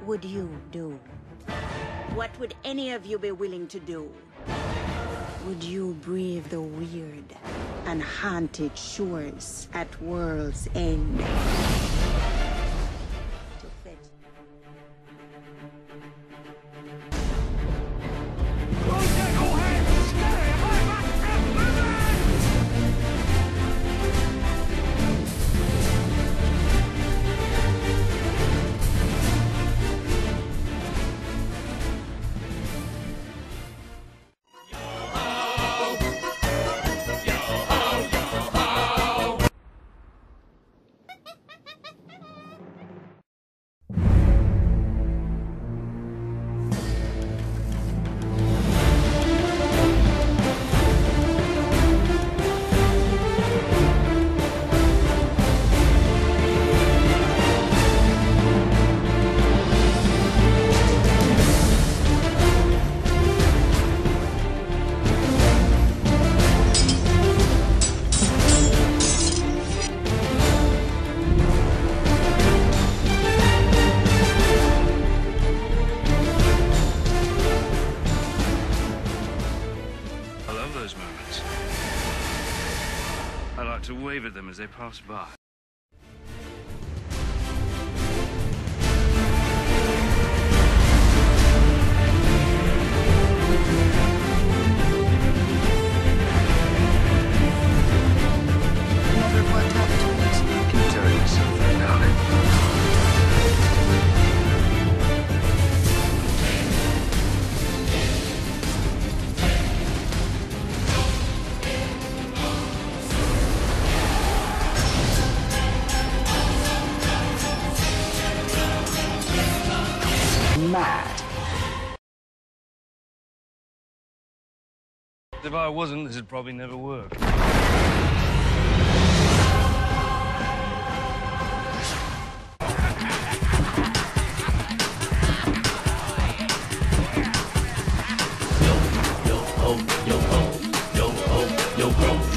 would you do? What would any of you be willing to do? Would you brave the weird and haunted shores at world's end? To fetch. Moments. I like to wave at them as they pass by. Never what happened. Keep telling yourself that, darling. Mad. If I wasn't, this would probably never work. Yo ho, yo ho, yo ho, yo ho.